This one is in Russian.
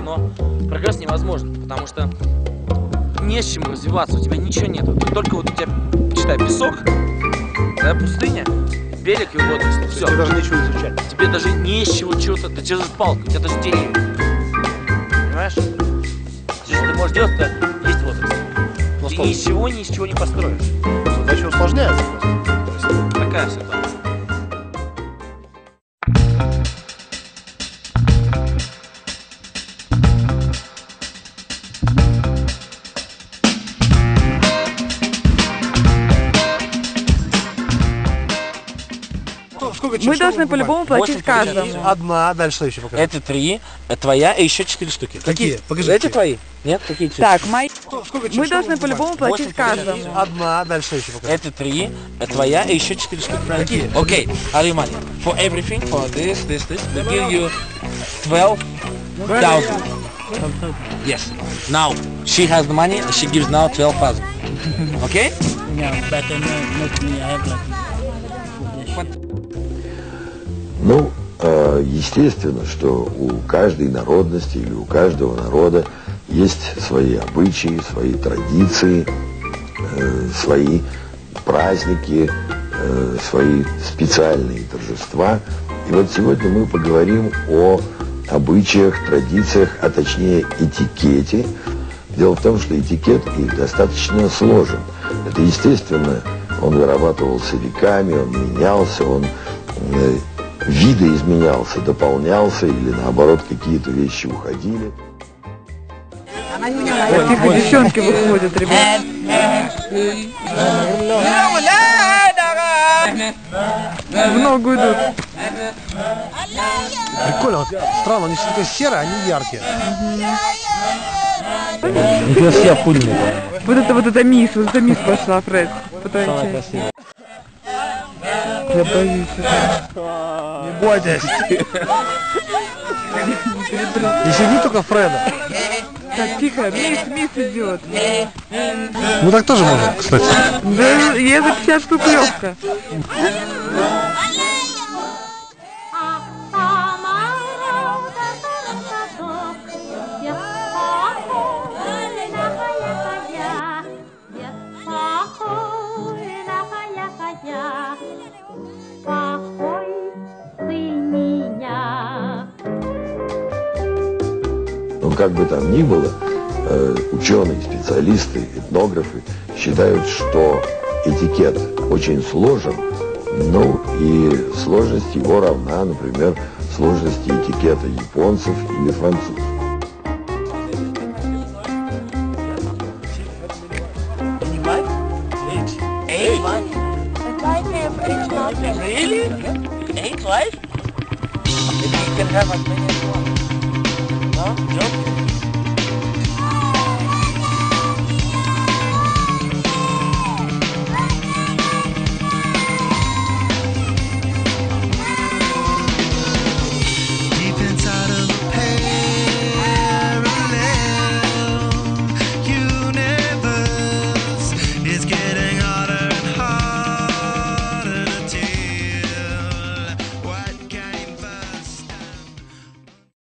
но прогресс невозможен, потому что не с чем развиваться, у тебя ничего нету. Только вот у тебя, читай, песок, да, пустыня, берег и водоросли. Все. Тебе даже нечего изучать. Тебе даже не с чего чего-то, ты держишь палку, у тебя даже деревья. Понимаешь? Все, что ты можешь делать, это есть водоросли. Ты ни с чего не построишь. Задача усложняется просто. Такая ситуация. Мы должны по-любому платить каждому. Одна, дальше что еще покажи. Это 3, твоя и еще 4 штуки. Какие? Покажи. Эти твои? Нет? Какие 4? Так, мы должны по-любому платить каждому. Одна, дальше что еще покажи. Это 3, твоя и еще 4 штуки. Какие? Окей, are you money? For everything, for this, we give you 12,000. Yes. Now, she has the money, she gives now 12,000. Okay? Yeah, but not me, I have like... Ну, естественно, что у каждой народности или у каждого народа есть свои обычаи, свои традиции, свои праздники, свои специальные торжества. И вот сегодня мы поговорим о обычаях, традициях, а точнее этикете. Дело в том, что этикет их достаточно сложен. Это естественно, он вырабатывался веками, он менялся, он видоизменялся, дополнялся или наоборот какие-то вещи уходили. Тихо, девчонки выходят, ребят. В ногу идут. Прикольно, вот странно, они все такое серые, они яркие. Ничего себе, пудельник. Вот это мисс пошла, Фред. Самая красивая. Я боюсь. Не бойтесь. Не сиди только Фреда. Так, тихо, мисс идет. Мы так тоже можем, кстати. Да, я за 50 штук легко. Но как бы там ни было, ученые, специалисты, этнографы считают, что этикет очень сложен, ну и сложность его равна, например, сложности этикета японцев или французов. Really? 8 life? Maybe you can have as many as you want. No? Joke?